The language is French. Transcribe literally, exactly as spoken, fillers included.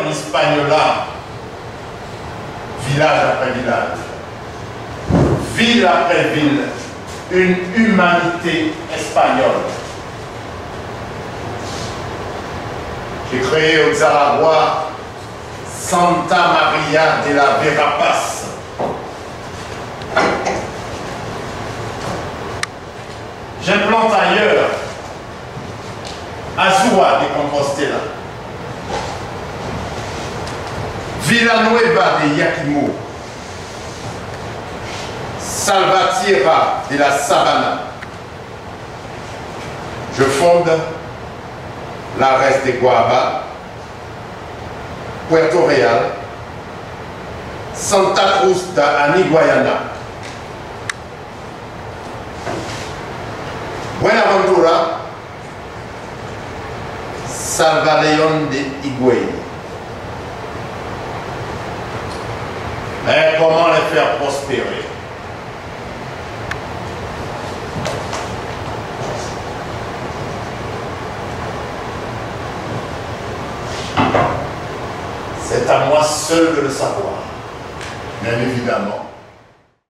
en Hispaniola, village après village, ville après ville, une humanité espagnole. J'ai créé au Zaragua Santa Maria de la Verapaz. J'implante ailleurs Azua de Compostela, Villanueva de Yaquimo, Salvatierra de la Sabana. Je fonde l'Ares de Guaba, Puerto Real, Santa Cruz de Aniguayana, Buenaventura, Salvaleón de Higüey. Mais comment les faire prospérer? C'est à moi seul de le savoir, bien évidemment.